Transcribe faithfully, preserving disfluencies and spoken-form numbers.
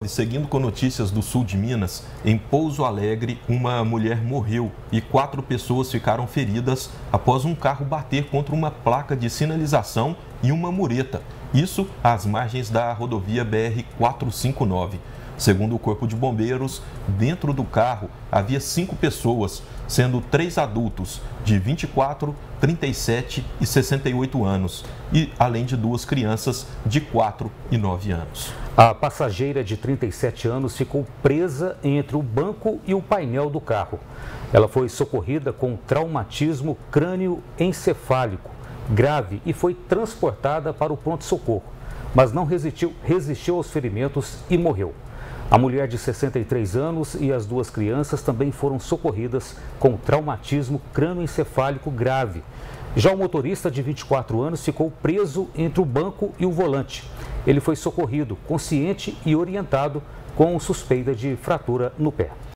Seguindo com notícias do sul de Minas, em Pouso Alegre, uma mulher morreu e quatro pessoas ficaram feridas após um carro bater contra uma placa de sinalização e uma mureta. Isso às margens da rodovia B R quatrocentos e cinquenta e nove. Segundo o Corpo de Bombeiros, dentro do carro havia cinco pessoas, sendo três adultos de vinte e quatro, trinta e sete e sessenta e oito anos, e além de duas crianças de quatro e nove anos. A passageira de trinta e sete anos ficou presa entre o banco e o painel do carro. Ela foi socorrida com traumatismo crânioencefálico grave e foi transportada para o pronto-socorro, mas não resistiu, resistiu aos ferimentos e morreu. A mulher de sessenta e três anos e as duas crianças também foram socorridas com traumatismo crânioencefálico grave. Já o motorista de vinte e quatro anos ficou preso entre o banco e o volante. Ele foi socorrido, consciente e orientado, com suspeita de fratura no pé.